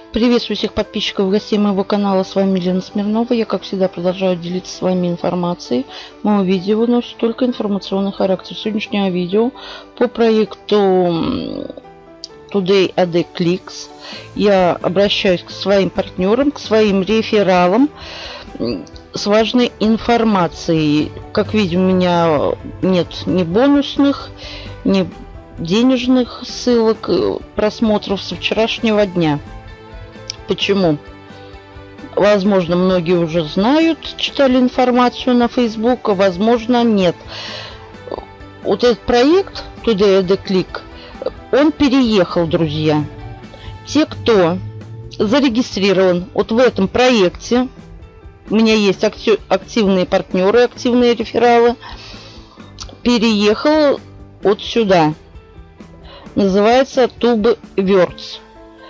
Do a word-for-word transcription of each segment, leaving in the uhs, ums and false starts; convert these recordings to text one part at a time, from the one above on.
Приветствую всех подписчиков и гостей моего канала. С вами Елена Смирнова. Я, как всегда, продолжаю делиться с вами информацией. Мое видео носит только информационный характер. Сегодняшнее видео по проекту Today эй ди Clicks. Я обращаюсь к своим партнерам, к своим рефералам с важной информацией. Как видим, у меня нет ни бонусных, ни денежных ссылок, просмотров со вчерашнего дня. Почему? Возможно, многие уже знают, читали информацию на Facebook, а возможно, нет. Вот этот проект Today эй ди Click, он переехал, друзья. Те, кто зарегистрирован вот в этом проекте, у меня есть активные партнеры, активные рефералы, переехал вот сюда. Называется TubeWorks.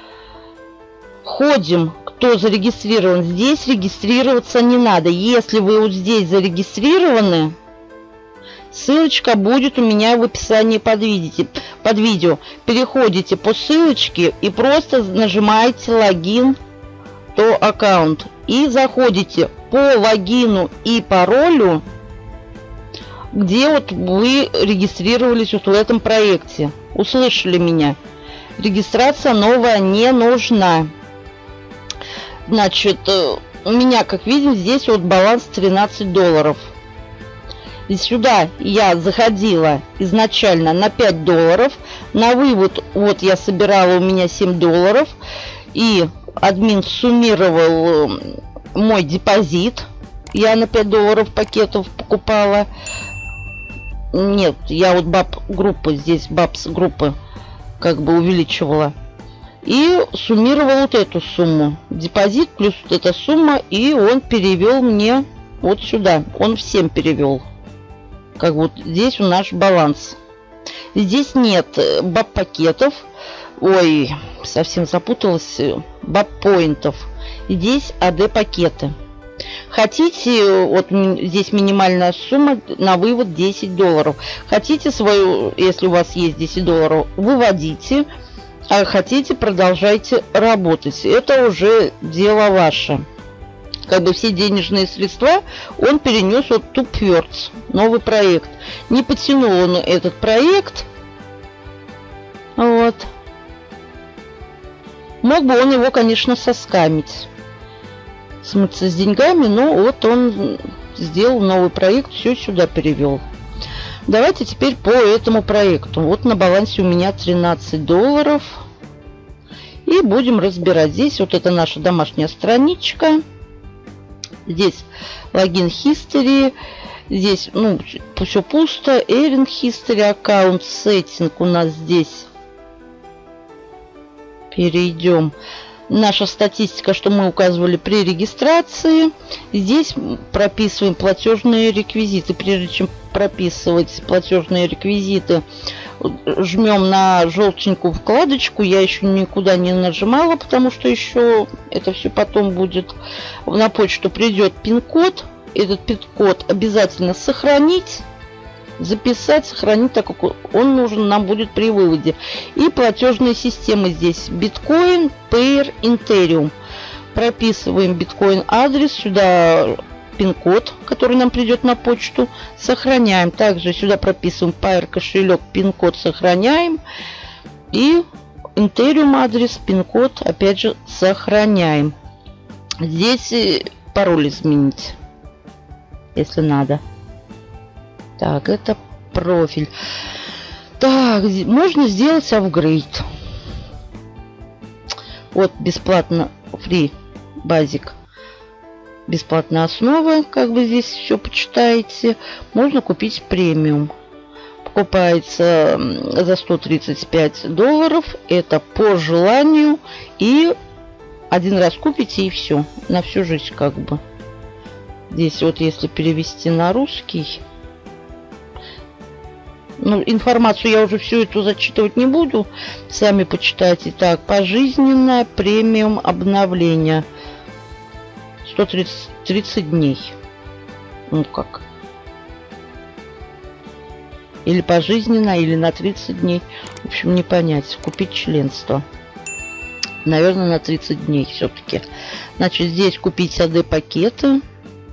Ходим, кто зарегистрирован здесь, регистрироваться не надо. Если вы вот здесь зарегистрированы, ссылочка будет у меня в описании под, видите, под видео. Переходите по ссылочке и просто нажимаете логин to аккаунт. И заходите по логину и паролю, где вот вы регистрировались вот в этом проекте. Услышали меня? Регистрация новая не нужна. Значит, у меня, как видим, здесь вот баланс тринадцать долларов. И сюда я заходила изначально на пять долларов. На вывод вот я собирала, у меня семь долларов. И админ суммировал мой депозит. Я на пять долларов пакетов покупала. Нет, я вот баб группы, здесь бабс группы как бы увеличивала. И суммировал вот эту сумму. Депозит плюс вот эта сумма. И он перевел мне вот сюда. Он всем перевел. Как вот здесь у нас баланс. Здесь нет баб-пакетов. Ой, совсем запуталась. Баб-поинтов. Здесь эй ди пакеты. Хотите, вот здесь минимальная сумма на вывод десять долларов. Хотите свою, если у вас есть десять долларов, выводите. А хотите, продолжайте работать. Это уже дело ваше. Как бы все денежные средства он перенес от TubeWorks, новый проект. Не потянул он этот проект. Вот. Мог бы он его, конечно, соскамить. Смыться с деньгами, но вот он сделал новый проект, все сюда перевел. Давайте теперь по этому проекту. Вот на балансе у меня тринадцать долларов. И будем разбирать. Здесь вот это наша домашняя страничка. Здесь логин history. Здесь, ну, все пусто. Earn history, аккаунт, сеттинг у нас здесь. Перейдем. Наша статистика, что мы указывали при регистрации. Здесь прописываем платежные реквизиты. Прежде чем прописывать платежные реквизиты, жмем на желтенькую вкладочку. Я еще никуда не нажимала, потому что еще это все потом будет. На почту придет пин-код. Этот пин-код обязательно сохранить. Записать, сохранить, так как он нужен нам будет при выводе. И платежные системы здесь. Биткоин, Payer, Ethereum. Прописываем биткоин адрес. Сюда пин-код, который нам придет на почту. Сохраняем. Также сюда прописываем Payer кошелек, пин-код сохраняем. И Ethereum адрес, пин-код опять же сохраняем. Здесь пароль изменить, если надо. Так, это профиль. Так, можно сделать апгрейд. Вот бесплатно, free basic. Бесплатная основа, как бы здесь все почитаете. Можно купить премиум. Покупается за сто тридцать пять долларов. Это по желанию. И один раз купите и все. На всю жизнь как бы. Здесь вот если перевести на русский. Ну, информацию я уже всю эту зачитывать не буду. Сами почитайте. Так, пожизненное премиум обновление. сто тридцать дней. Ну как? Или пожизненно, или на тридцать дней. В общем, не понять. Купить членство. Наверное, на тридцать дней все-таки. Значит, здесь купить эй ди пакеты.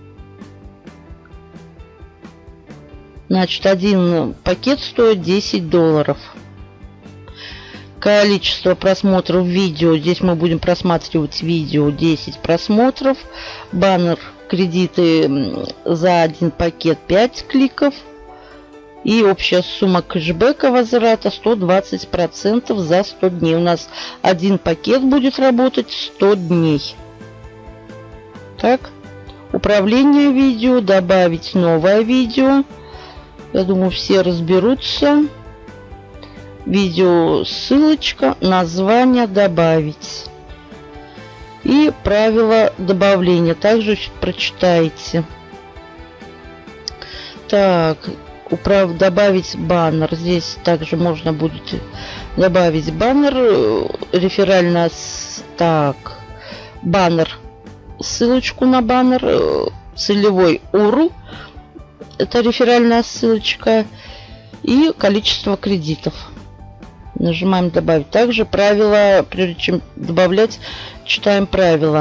Значит, один пакет стоит десять долларов. Количество просмотров видео. Здесь мы будем просматривать видео десять просмотров. Баннер кредиты за один пакет пять кликов. И общая сумма кэшбэка возврата сто двадцать процентов за сто дней. У нас один пакет будет работать сто дней. Так. Управление видео. Добавить новое видео. Я думаю, все разберутся. Видео, ссылочка, название добавить. И правила добавления также прочитайте. Так, управ... добавить баннер. Здесь также можно будет добавить баннер. Реферально. Так, баннер. Ссылочку на баннер. Целевой ю ар эл. Это реферальная ссылочка. И количество кредитов. Нажимаем добавить. Также правила, прежде чем добавлять, читаем правила.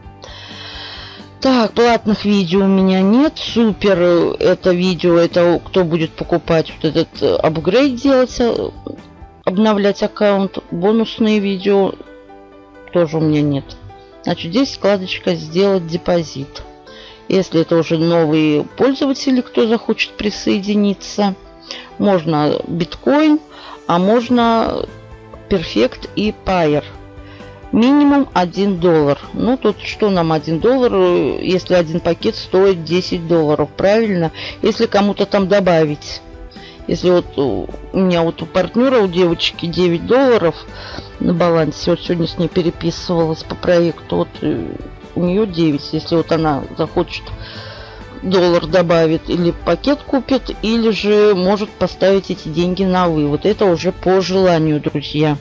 Так, платных видео у меня нет. Супер, это видео, это кто будет покупать вот этот апгрейд делать, обновлять аккаунт. Бонусные видео тоже у меня нет. Значит, здесь вкладочка «Сделать депозит». Если это уже новые пользователи, кто захочет присоединиться, можно биткоин, а можно Perfect и Payer. Минимум один доллар. Ну, тут что нам один доллар, если один пакет стоит десять долларов, правильно? Если кому-то там добавить. Если вот у меня вот у партнера, у девочки девять долларов на балансе, вот сегодня с ней переписывалась по проекту, вот у нее девять. Если вот она захочет доллар добавит, или пакет купит, или же может поставить эти деньги на вывод. Это уже по желанию, друзья.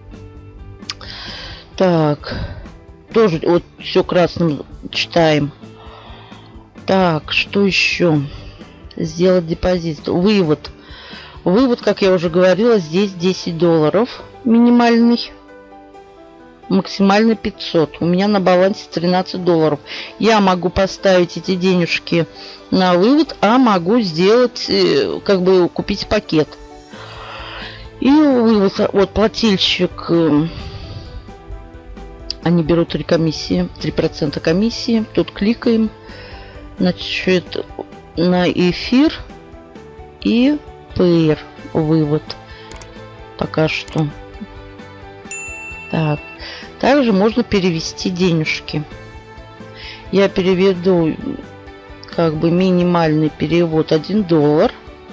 Так, тоже вот все красным читаем. Так, что еще? Сделать депозит. Вывод. Вывод, как я уже говорила, здесь десять долларов минимальный. Максимально пятьсот. У меня на балансе тринадцать долларов. Я могу поставить эти денежки на вывод, а могу сделать, как бы купить пакет. И вывод. Вот плательщик. Они берут три комиссии, три процента комиссии. Тут кликаем. Значит, на эфир и Payer вывод. Пока что. Так. Также можно перевести денежки. Я переведу как бы минимальный перевод один доллар.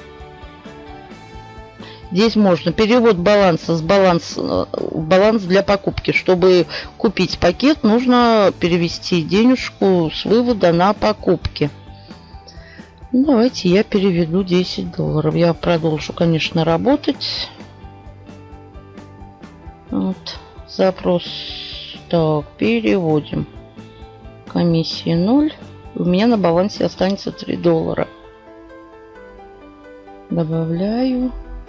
Здесь можно перевод баланса с баланса баланс для покупки. Чтобы купить пакет, нужно перевести денежку с вывода на покупки. Ну, давайте я переведу десять долларов. Я продолжу, конечно, работать. Вот. Запрос. Так, переводим. Комиссия ноль. У меня на балансе останется три доллара. Добавляю.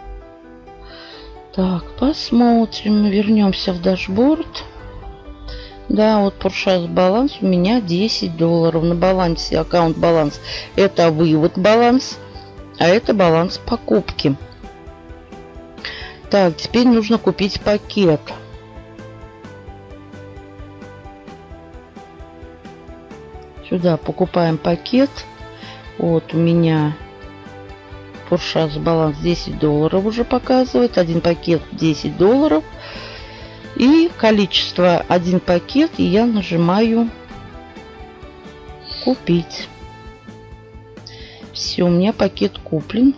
Так, посмотрим. Вернемся в дашборд. Да, вот Purchase баланс у меня десять долларов. На балансе аккаунт баланс. Это вывод баланс. А это баланс покупки. Так, теперь нужно купить пакет. Сюда покупаем пакет. Вот у меня Purchase баланс десять долларов уже показывает. Один пакет десять долларов. И количество один пакет. И я нажимаю купить. Все, у меня пакет куплен.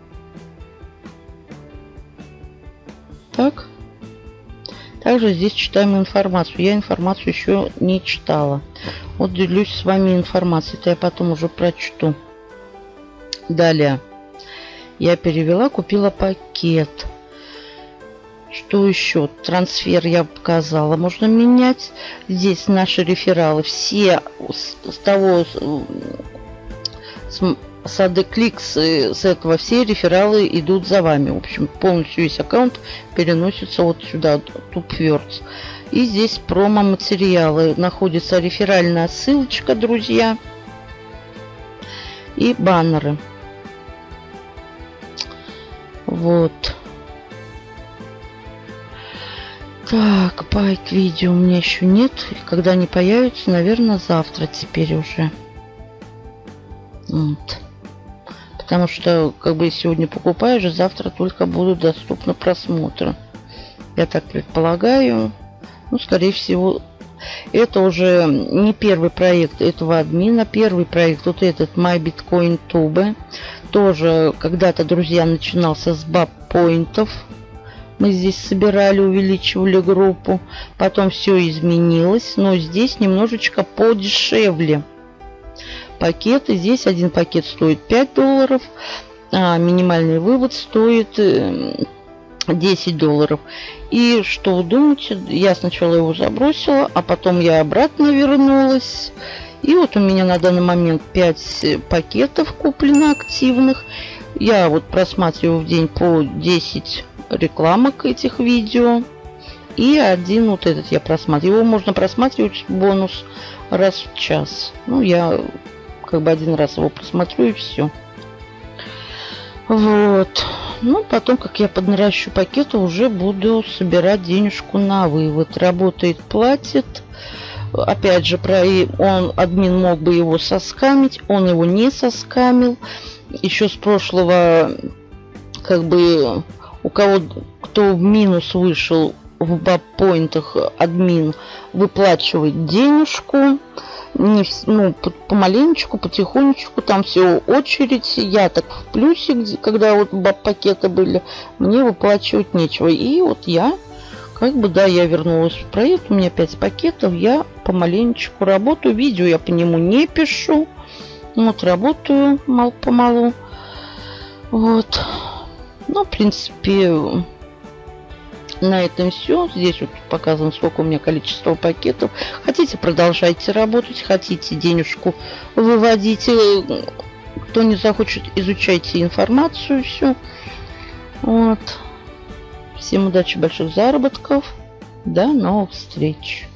Так. Также здесь читаем информацию. Я информацию еще не читала. Вот делюсь с вами информацией. Это я потом уже прочту. Далее. Я перевела, купила пакет. Что еще? Трансфер я показала. Можно менять. Здесь наши рефералы. Все с, с того... С, с эй ди Кликс с этого все рефералы идут за вами. В общем, полностью весь аккаунт переносится вот сюда, TubeWords. И здесь промо-материалы. Находится реферальная ссылочка, друзья. И баннеры. Вот. Так, байк видео у меня еще нет. Когда они появятся, наверное, завтра теперь уже. Вот. Потому что, как бы, сегодня покупаешь, завтра только будут доступны просмотры. Я так предполагаю. Ну, скорее всего, это уже не первый проект этого админа. Первый проект, вот этот MyBitcoinTube, тоже когда-то, друзья, начинался с баб-поинтов. Мы здесь собирали, увеличивали группу. Потом все изменилось, но здесь немножечко подешевле. Пакеты. Здесь один пакет стоит пять долларов, а минимальный вывод стоит десять долларов. И что вы думаете? Я сначала его забросила, а потом я обратно вернулась. И вот у меня на данный момент пять пакетов куплено активных. Я вот просматриваю в день по десять рекламок этих видео. И один вот этот я просматриваю. Его можно просматривать бонус раз в час. Ну, я как бы один раз его просмотрю и все. Вот. Ну, потом, как я поднаращу пакеты, уже буду собирать денежку на вывод. Работает, платит. Опять же, про он, админ мог бы его соскамить. Он его не соскамил. Еще с прошлого, как бы, у кого, кто в минус вышел в баб-поинтах, админ выплачивает денежку. Не, ну, помаленечку, потихонечку, там все очередь. Я так в плюсе, где, когда вот баб-пакеты были, мне выплачивать нечего. И вот я, как бы, да, я вернулась в проект, у меня пять пакетов, я помаленечку работаю. Видео я по нему не пишу. Вот, работаю мало-помалу. Вот. Ну, в принципе, на этом все. Здесь вот показано, сколько у меня количество пакетов. Хотите, продолжайте работать. Хотите, денежку выводите. Кто не захочет, изучайте информацию. Все. Вот. Всем удачи, больших заработков. До новых встреч.